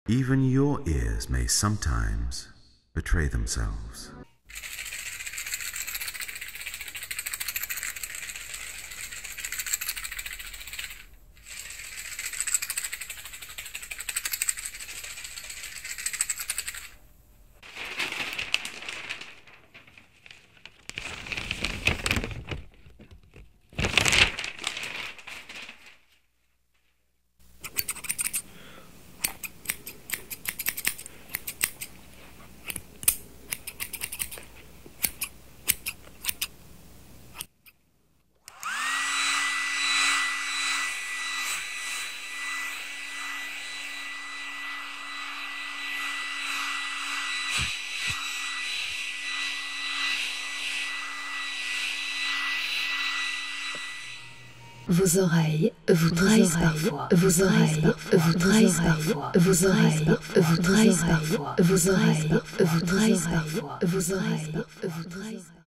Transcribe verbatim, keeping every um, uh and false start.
Even your ears may sometimes betray themselves. Vos oreilles vous trahissent parfois. Vos oreilles vous trahissent parfois. Vos oreilles vous trahissent parfois. Vos oreilles vous trahissent parfois. Vos oreilles vous trahissent parfois.